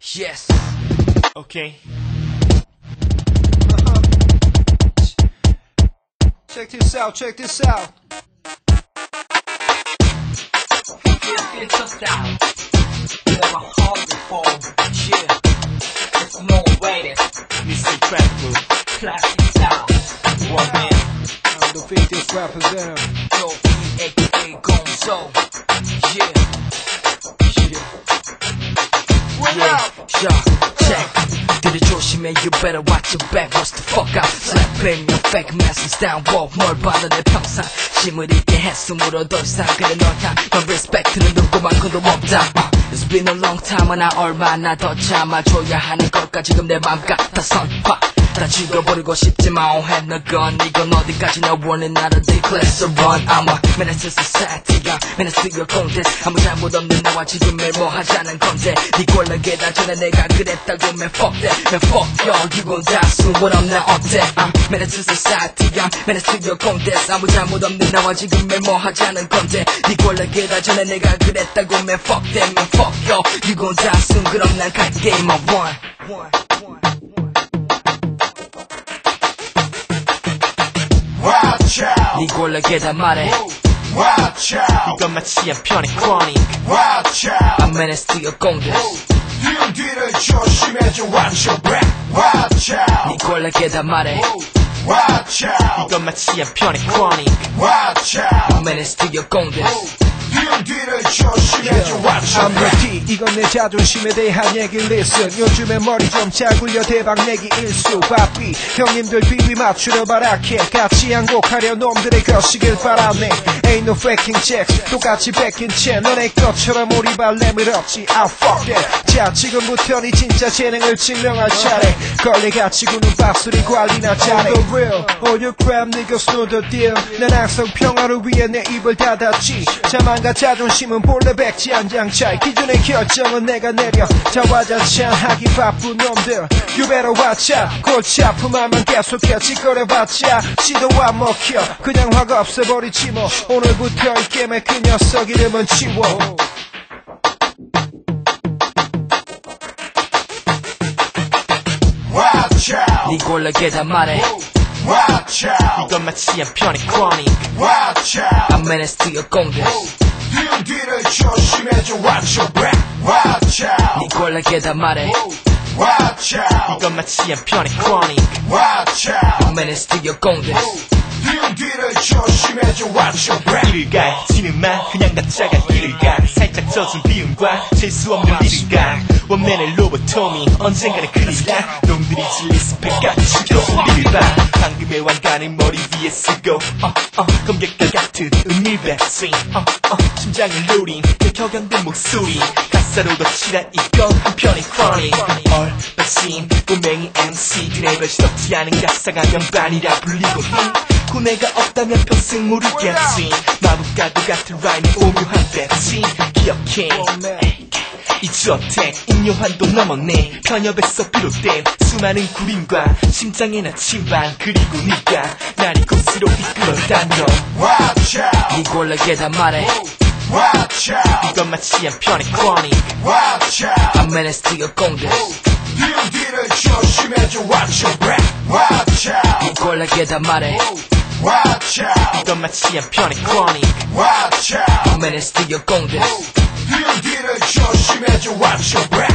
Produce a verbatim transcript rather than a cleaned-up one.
Yes. Okay. Uh-huh. Check this out, check this out. It's a style. Never heard before. Yeah. It's more weighted. Mister Trap Group. Classic style. One man. I'm the biggest representative. Yo, E, aka Gonzo. Yeah. Yeah. What Yeah. up? Yeah. Check. 들이 조심해, you better watch your back. What's the fuck out? Slap bang your fake message down. Walk 뭘 봐도 내 평상. 힘을 잃게 했으므로 더 이상 그래 널 향한 respect는 누구만큼도 없다. uh, It's been a long time 나 얼마나 더 참아줘야 하는 걸까 지금 내 맘 같아 선화 다 죽여버리고 싶지만 오해는 건 이건 어디까지나 원해 나를 declare so run I'm a menace to society야 menace to your contest 아무 잘못 없는 나와 지금 매일 뭐 하자는 건데 네 꼴나게다 전에 내가 그랬다고 man fuck that man fuck y'all you gon' die soon what I'm not 어때 I'm menace to society야 menace to your contest 아무 잘못 없는 나와 지금 매일 뭐 하자는 건데 네 꼴나게다 전에 내가 그랬다고 man fuck that man fuck y'all you gon' die soon 그럼 난 갈게 my one one one Watch out! 네 꼴나게다 말해 Watch out! 이건 마치 한편의 chronic Watch out! I'm menace to your contest 뒤 뒤를 조심해줘 Watch your back! Watch out! 네 꼴나게다 말해 Watch out! 이건 마치 한편의 chronic Watch out! I'm menace to your contest 뒤 뒤를 조심해줘 Watch your I'm back! ready. 이건 내 자존심에 대한 얘기 listen. 요즘에 머리 좀 잘 굴려 대박 내기 일수 바삐 형님들 비비 맞추려 바라케 같이 항복하려 놈들의 거시길 바라네 Ain't no faking checks 똑같이 뺏긴 채 너네 것처럼 우리 발렘을 얻지 Ah fuck that 자 지금부터 네 진짜 재능을 증명할 차례 걸레같이 구는 박수리 관리나 잘해 The real all your crap niggas know the deal 난 항상 평화를 위해 내 입을 닫았지 자만과 자존심은 본래 백지 한 장 차이 기준의 결정은 내가 내려 자화자찬하기 바쁜 놈들 You better watch out 골치 아픔하면 계속해 짓거려봤자 시도 안 먹혀 그냥 확 없애버리지 뭐 오늘부터 이 게임에 그 녀석 이름은 지워 Watch out! 네 꼴나게다 말해 Watch out! 이건 마치 한편의 chronic Watch out! I'm menace to your contest 뒤 뒤를 조심해줘 Watch your back! Watch out! 네 꼴나게다 말해 Watch out! 이건 마치 한편의 chronic Watch out! I'm menace to your contest 뒤 뒤를 조심해줘 Watch your back! 길을 가 지는만 그냥 가짜가 길을 가 살짝 젖은 비움과 잴수 없는 비를 가 원맨의 로보토미 언젠가는 큰일 나 놈들이 질린 스펙같이 우리를 봐 방금의 왕관을 머리 위에 쓰고 어, 어, 검객과 같은 은밀 백스윙 어, 어, 심장을 노린 그 격양된 목소리 가사로 거칠한 이건 한편의 chronic 얼버신 꼬맹이 엠씨 그네 별시덥지 않은 가사가 명반이라 불리고 고뇌가 없다면 평생 모르겠지 마법과도 같은 라임의 오묘한 배치 기억해 이 주어택 인요한도 넘었네 편협에서 비롯된 수많은 구림과 심장의 나 침반 그리고 네가 날 이곳으로 이끌어다녀 Watch out! 네 꼴나게다 말해 Watch out! 이건 마치 한편의 chronic Watch out! I'm menace to your contest 뒤 뒤를 조심해줘 Watch your back! Watch out! 네 꼴나게다 말해 Watch out! 이건 마치 한편의 chronic Watch out! I'm menace to your contest 뒤 뒤를 조심해줘 Watch your back!